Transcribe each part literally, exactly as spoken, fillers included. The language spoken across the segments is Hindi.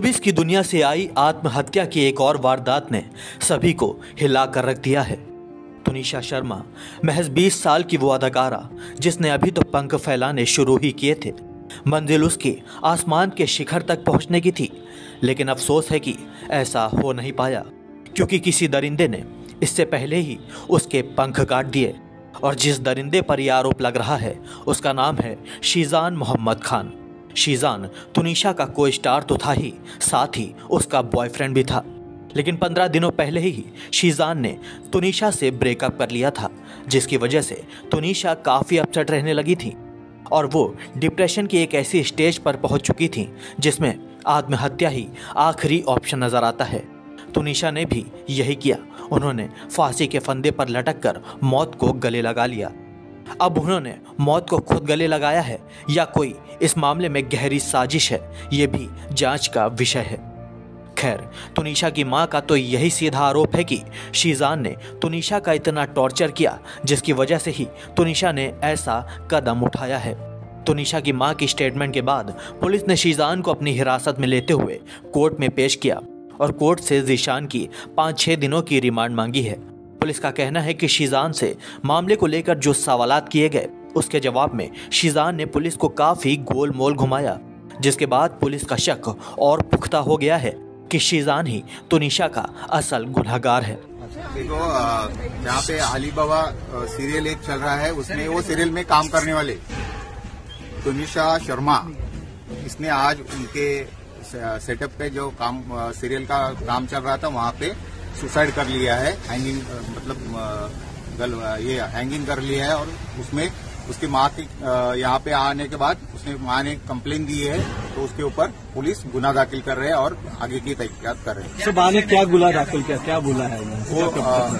शोबिस की दुनिया से आई आत्महत्या की एक और वारदात ने सभी को हिला कर रख दिया है। तुनिशा शर्मा महज बीस साल की वो अदाकारा जिसने अभी तो पंख फैलाने शुरू ही किए थे। मंजिल उसकी आसमान के शिखर तक पहुंचने की थी, लेकिन अफसोस है कि ऐसा हो नहीं पाया क्योंकि किसी दरिंदे ने इससे पहले ही उसके पंख काट दिए। और जिस दरिंदे पर यह आरोप लग रहा है उसका नाम है शीजान मोहम्मद खान। शीजान तुनिशा का को स्टार तो था ही, साथ ही उसका बॉयफ्रेंड भी था। लेकिन पंद्रह दिनों पहले ही शीजान ने तुनिशा से ब्रेकअप कर लिया था, जिसकी वजह से तुनिशा काफ़ी अपसेट रहने लगी थी और वो डिप्रेशन की एक ऐसी स्टेज पर पहुंच चुकी थी जिसमें आत्महत्या ही आखिरी ऑप्शन नजर आता है। तुनिशा ने भी यही किया। उन्होंने फांसी के फंदे पर लटक कर मौत को गले लगा लिया। अब उन्होंने मौत को खुद गले लगाया है या कोई इस मामले में गहरी साजिश है, ये भी जांच का विषय है। खैर, तुनिशा की मां का तो यही सीधा आरोप है कि शीजान ने तुनिशा का इतना टॉर्चर किया जिसकी वजह से ही तुनिशा ने ऐसा कदम उठाया है। तुनिशा की मां की स्टेटमेंट के बाद पुलिस ने शीजान को अपनी हिरासत में लेते हुए कोर्ट में पेश किया और कोर्ट से ज़ीशान की पाँच छः दिनों की रिमांड मांगी है। पुलिस का कहना है कि शीजान से मामले को लेकर जो सवालात किए गए उसके जवाब में शीजान ने पुलिस को काफ़ी गोल मोल घुमाया, जिसके बाद पुलिस का शक और पुख्ता हो गया है कि शीजान ही तुनिशा का असल गुनहगार है। देखो, जहाँ पे अली बाबा सीरियल एक चल रहा है उसमें वो सीरियल में काम करने वाले तुनिशा शर्मा, इसने आज उनके सेटअप पे जो काम सीरियल का काम चल रहा था वहाँ पे सुसाइड कर लिया है। हैंगिंग मतलब गल ये हैंगिंग कर लिया है और उसमें उसकी माँ की यहाँ पे आने के बाद उसने माँ ने कंप्लेन दी है, तो उसके ऊपर पुलिस गुना दाखिल कर रहे हैं और आगे की तहकीकात कर रहे हैं। तो माँ ने क्या गुना दाखिल किया, क्या बोला है वो?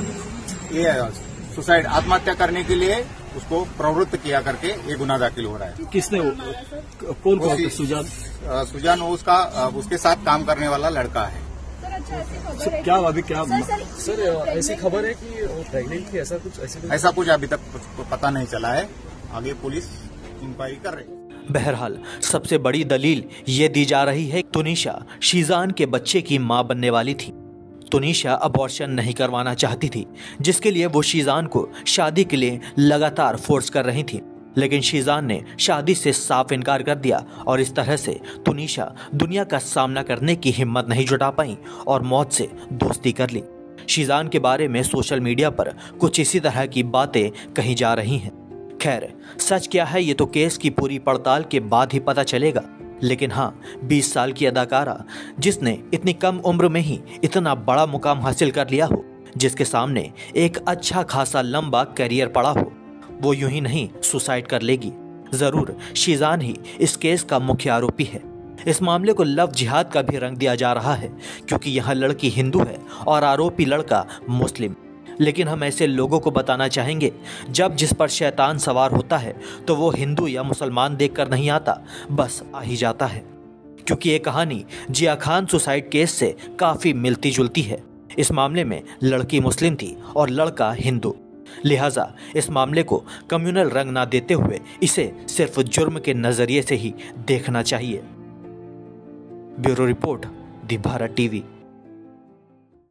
ये सुसाइड आत्महत्या करने के लिए उसको प्रवृत्त किया करके ये गुना दाखिल हो रहा है। किसने? कौन कौन? सुजान सुजान वो उसका उसके साथ काम करने वाला लड़का है। सर, क्या अभी क्या सर ऐसी खबर है कि वो प्रेग्नेंट थी, ऐसा कुछ ऐसे ऐसा कुछ अभी तक कुछ पता नहीं चला है। आगे पुलिस इंक्वायरी कर रही है। बहरहाल सबसे बड़ी दलील ये दी जा रही है कि तुनिशा शीजान के बच्चे की मां बनने वाली थी। तुनिशा अबॉर्शन नहीं करवाना चाहती थी, जिसके लिए वो शीजान को शादी के लिए लगातार फोर्स कर रही थी, लेकिन शीजान ने शादी से साफ इनकार कर दिया और इस तरह से तुनिशा दुनिया का सामना करने की हिम्मत नहीं जुटा पाई और मौत से दोस्ती कर ली। शीजान के बारे में सोशल मीडिया पर कुछ इसी तरह की बातें कही जा रही हैं। खैर, सच क्या है ये तो केस की पूरी पड़ताल के बाद ही पता चलेगा, लेकिन हाँ, बीस साल की अदाकारा जिसने इतनी कम उम्र में ही इतना बड़ा मुकाम हासिल कर लिया हो, जिसके सामने एक अच्छा खासा लंबा करियर पड़ा हो, वो यूं ही नहीं सुसाइड कर लेगी। जरूर शीजान ही इस केस का मुख्य आरोपी है। इस मामले को लव जिहाद का भी रंग दिया जा रहा है क्योंकि यहाँ लड़की हिंदू है और आरोपी लड़का मुस्लिम। लेकिन हम ऐसे लोगों को बताना चाहेंगे, जब जिस पर शैतान सवार होता है तो वो हिंदू या मुसलमान देखकर नहीं आता, बस आ ही जाता है। क्योंकि ये कहानी जिया खान सुसाइड केस से काफ़ी मिलती जुलती है। इस मामले में लड़की मुस्लिम थी और लड़का हिंदू, लिहाजा इस मामले को कम्युनल रंग ना देते हुए इसे सिर्फ जुर्म के नज़रिए से ही देखना चाहिए। Bureau report, the Bharat TV.